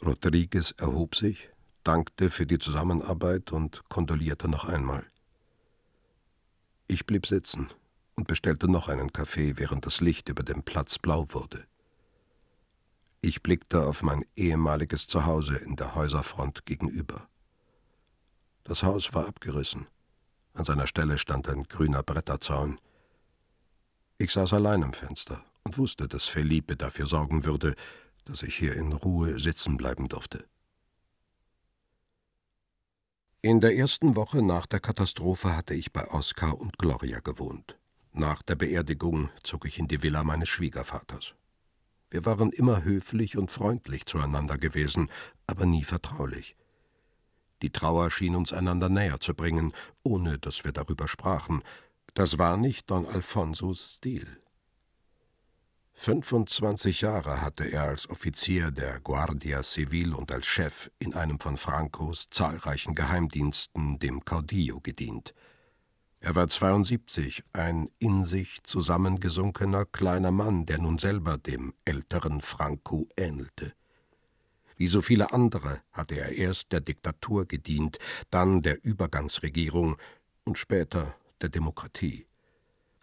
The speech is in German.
Rodriguez erhob sich, dankte für die Zusammenarbeit und kondolierte noch einmal. Ich blieb sitzen und bestellte noch einen Kaffee, während das Licht über dem Platz blau wurde. Ich blickte auf mein ehemaliges Zuhause in der Häuserfront gegenüber. Das Haus war abgerissen. An seiner Stelle stand ein grüner Bretterzaun. Ich saß allein am Fenster und wusste, dass Felipe dafür sorgen würde, dass ich hier in Ruhe sitzen bleiben durfte. In der ersten Woche nach der Katastrophe hatte ich bei Oskar und Gloria gewohnt. Nach der Beerdigung zog ich in die Villa meines Schwiegervaters. Wir waren immer höflich und freundlich zueinander gewesen, aber nie vertraulich. Die Trauer schien uns einander näher zu bringen, ohne dass wir darüber sprachen. Das war nicht Don Alfonsos Stil. 25 Jahre hatte er als Offizier der Guardia Civil und als Chef in einem von Francos zahlreichen Geheimdiensten, dem Caudillo, gedient. Er war 72, ein in sich zusammengesunkener kleiner Mann, der nun selber dem älteren Franco ähnelte. Wie so viele andere hatte er erst der Diktatur gedient, dann der Übergangsregierung und später der Demokratie.